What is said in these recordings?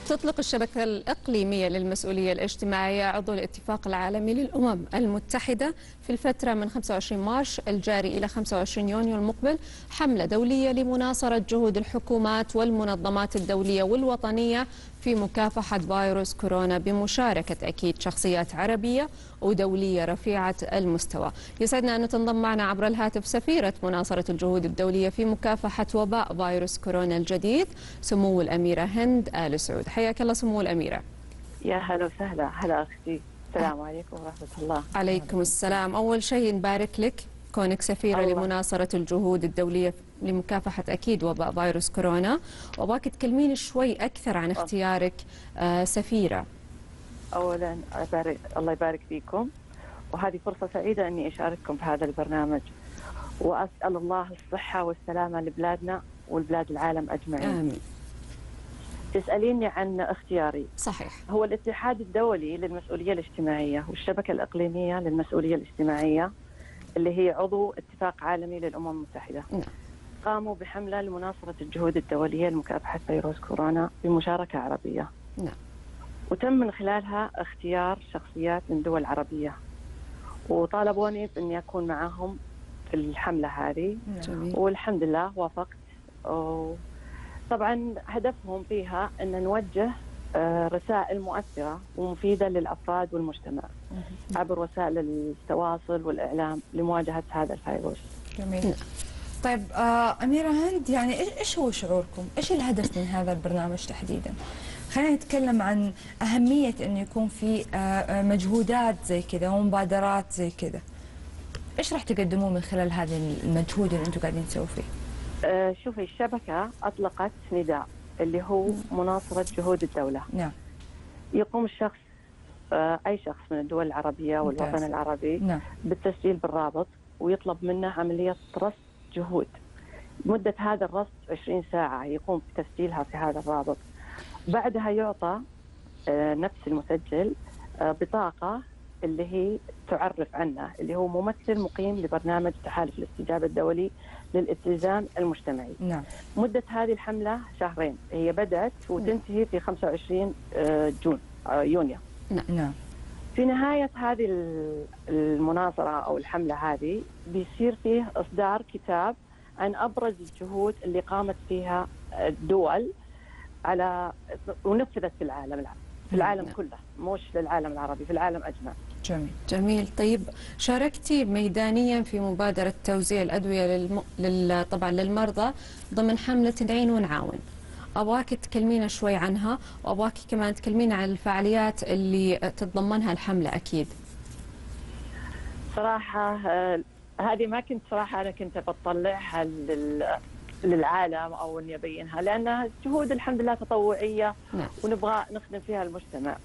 تطلق الشبكة الإقليمية للمسؤولية الاجتماعية عضو الاتفاق العالمي للأمم المتحدة في الفترة من 25 مارس الجاري إلى 25 يونيو المقبل حملة دولية لمناصرة جهود الحكومات والمنظمات الدولية والوطنية في مكافحة فيروس كورونا بمشاركة أكيد شخصيات عربية ودولية رفيعة المستوى. يسعدنا أن تنضم معنا عبر الهاتف سفيرة مناصرة الجهود الدولية في مكافحة وباء فيروس كورونا الجديد سمو الأميرة هند آل سعود. حياك الله سمو الأميرة. يا هلا وسهلا. هلا أختي، السلام عليكم ورحمة الله. عليكم السلام. أول شيء نبارك لك كونك سفيرة لمناصرة الجهود الدولية لمكافحة أكيد وباء فيروس كورونا، وأباك تكلمين شوي أكثر عن اختيارك سفيرة. أولا الله يبارك فيكم، وهذه فرصة سعيدة أني أشارككم في هذا البرنامج، وأسأل الله الصحة والسلامة لبلادنا والبلاد العالم أجمعين. آمين. تسأليني عن اختياري. صحيح. هو الاتحاد الدولي للمسؤولية الاجتماعية والشبكة الإقليمية للمسؤولية الاجتماعية اللي هي عضو اتفاق عالمي للأمم المتحدة. نعم. قاموا بحملة لمناصرة الجهود الدولية لمكافحة فيروس كورونا بمشاركة عربية. نعم. وتم من خلالها اختيار شخصيات من دول عربية، وطالبوني بأني أكون معهم في الحملة هذه. جميل. والحمد لله وافقت. طبعا هدفهم فيها أن نوجه رسائل مؤثرة ومفيدة للأفراد والمجتمع عبر وسائل التواصل والإعلام لمواجهة هذا الفيروس. جميل. طيب أميرة هند، يعني إيش هو شعوركم؟ إيش الهدف من هذا البرنامج تحديدا؟ خلينا نتكلم عن أهمية أنه يكون في مجهودات زي كذا ومبادرات زي كذا. إيش راح تقدموه من خلال هذا المجهود اللي أنتم قاعدين تسووا فيه؟ شوفي، الشبكة أطلقت نداء اللي هو مناصرة جهود الدولة. نعم. يقوم الشخص أي شخص من الدول العربية والوطن العربي نعم. بالتسجيل بالرابط، ويطلب منه عملية رصد جهود. مدة هذا الرصد 20 ساعة يقوم بتسجيلها في هذا الرابط. بعدها يعطى نفس المسجل بطاقة اللي هي تعرف عنه، اللي هو ممثل مقيم لبرنامج تحالف الاستجابة الدولي للالتزام المجتمعي. نعم. مدة هذه الحملة شهرين، هي بدأت وتنتهي في 25 يونيو. نعم. في نهاية هذه المناصرة أو الحملة هذه بيصير فيه إصدار كتاب عن أبرز الجهود اللي قامت فيها الدول على ونفذت في العالم كله، مش للعالم العربي، في العالم أجمع. جميل. جميل. طيب، شاركتي ميدانيا في مبادرة توزيع الأدوية طبعا للمرضى ضمن حملة نعين ونعاون. أبغاك تكلمينا شوي عنها، وأبغاك كمان تكلمينا عن الفعاليات اللي تتضمنها الحملة. أكيد. صراحة هذه ما كنت أنا كنت بطلعها للعالم أو إني أبينها، لأنها جهود الحمد لله تطوعية. نعم. ونبغى نخدم فيها المجتمع.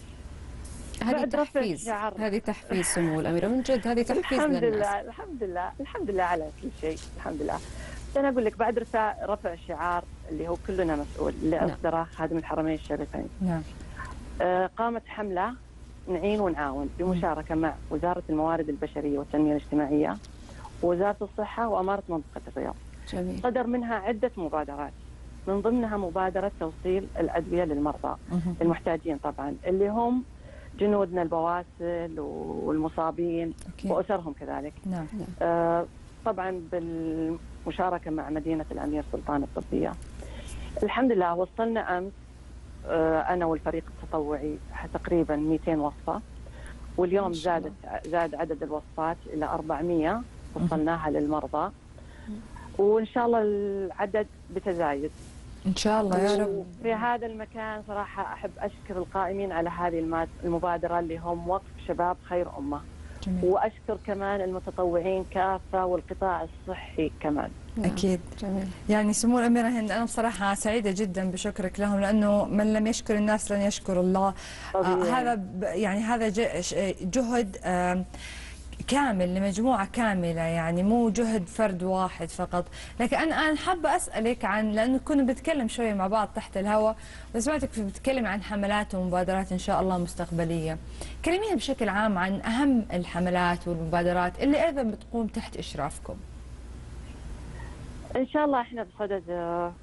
هذه تحفيز سمو الأميرة، من جد هذه تحفيز الحمد للناس. لله الحمد لله على كل شيء، الحمد لله. أنا أقول لك بعد رفع الشعار اللي هو كلنا مسؤول اللي أصدره خادم الحرمين الشريفين. نعم. قامت حملة نعين ونعاون بمشاركة مع وزارة الموارد البشرية والتنمية الاجتماعية ووزارة الصحة وأمارة منطقة الرياض. جميل. صدر منها عدة مبادرات، من ضمنها مبادرة توصيل الأدوية للمرضى المحتاجين طبعا، اللي هم جنودنا البواسل والمصابين وأسرهم كذلك. نعم. طبعا بالمشاركة مع مدينة الأمير سلطان الطبية. الحمد لله وصلنا أمس أنا والفريق التطوعي تقريبا 200 وصفة، واليوم زاد عدد الوصفات إلى 400 وصلناها للمرضى، وإن شاء الله العدد بتزايد إن شاء الله يا رب. في هذا المكان صراحة أحب أشكر القائمين على هذه المبادرة اللي هم وقف شباب خير أمة. جميل. وأشكر كمان المتطوعين كافة والقطاع الصحي كمان. أكيد. جميل. يعني سمو الأميرة هند، أنا بصراحة سعيدة جدا بشكرك لهم، لأنه من لم يشكر الناس لن يشكر الله. هذا جهد كامل لمجموعة كاملة، يعني مو جهد فرد واحد فقط. لكن أنا حابة أسألك عن، لأنه كنا بنتكلم شوية مع بعض تحت الهواء وسمعتك بتتكلم عن حملات ومبادرات إن شاء الله مستقبلية. كلمينا بشكل عام عن أهم الحملات والمبادرات اللي أيضا بتقوم تحت إشرافكم. إن شاء الله إحنا بصدد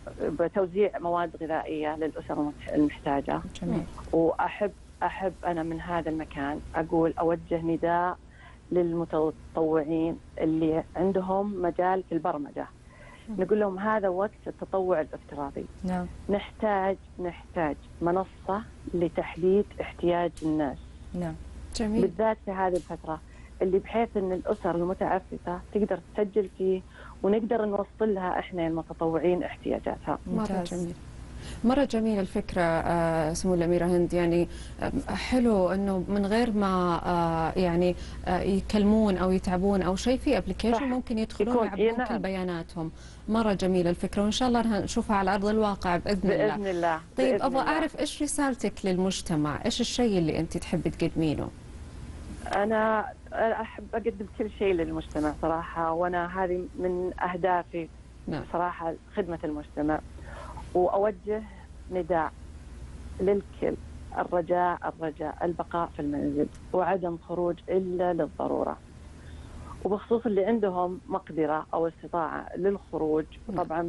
بتوزيع مواد غذائية للأسر المحتاجة. جميل. وأحب أنا من هذا المكان أوجه نداء للمتطوعين اللي عندهم مجال في البرمجة، نقول لهم هذا وقت التطوع الافتراضي. نعم. نحتاج منصة لتحديد احتياج الناس. نعم. جميل. بالذات في هذه الفترة اللي بحيث أن الأسر المتعففة تقدر تسجل فيه ونقدر نوصل لها إحنا المتطوعين احتياجاتها. مرة جميل. مرة جميلة الفكرة سمو الأميرة هند، يعني حلو أنه من غير ما يعني يكلمون أو يتعبون أو شيء، في أبليكيشن ممكن يدخلون يعبون كل بياناتهم. مرة جميلة الفكرة، وإن شاء الله نشوفها على أرض الواقع بإذن الله. بإذن الله. طيب أبغى أعرف إيش رسالتك للمجتمع، إيش الشيء اللي أنت تحبي تقدمينه؟ أنا أحب أقدم كل شيء للمجتمع صراحة، وأنا هذه من أهدافي. نعم. صراحة خدمة المجتمع، وأوجه نداء للكل: الرجاء البقاء في المنزل وعدم خروج إلا للضرورة. وبخصوص اللي عندهم مقدرة أو استطاعة للخروج، طبعا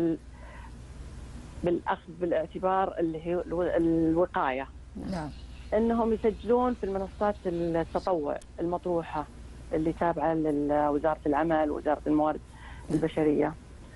بالأخذ بالاعتبار اللي هي الوقاية. نعم. أنهم يسجلون في المنصات التطوع المطروحة اللي تابعة لوزارة العمل ووزارة الموارد البشرية.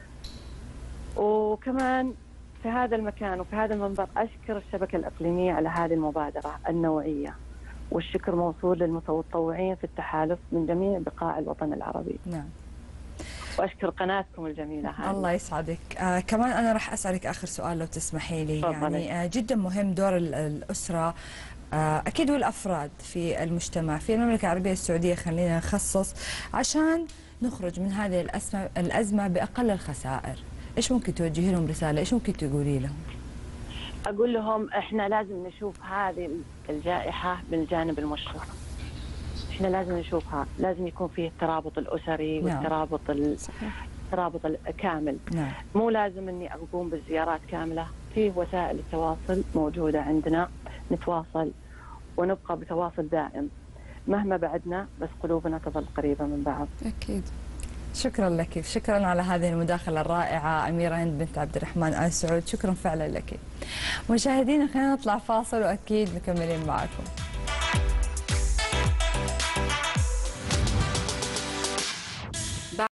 وكمان في هذا المكان وفي هذا المنبر أشكر الشبكة الإقليمية على هذه المبادرة النوعية، والشكر موصول للمتطوعين في التحالف من جميع بقاع الوطن العربي. نعم. وأشكر قناتكم الجميلة هذه. الله يسعدك. كمان أنا راح أسألك آخر سؤال لو تسمحي لي. يعني جدا مهم دور الأسرة أكيد والأفراد في المجتمع في المملكة العربية السعودية. خلينا نخصص عشان نخرج من هذه الأزمة بأقل الخسائر. إيش ممكن توجهي لهم رسالة؟ إيش ممكن تقولي لهم؟ أقول لهم إحنا لازم نشوف هذه الجائحة من الجانب المشرق. إحنا لازم نشوفها، لازم يكون فيه الترابط الأسري. نعم. والترابط الكامل. نعم. مو لازم إني أقوم بالزيارات كاملة، فيه وسائل التواصل موجودة عندنا، نتواصل ونبقى بتواصل دائم مهما بعدنا، بس قلوبنا تظل قريبة من بعض. أكيد. شكرا لك، شكرا على هذه المداخلة الرائعة أميرة هند بنت عبد الرحمن آل سعود، شكرا فعلا لك. مشاهدينا خلينا نطلع فاصل وأكيد مكملين معكم.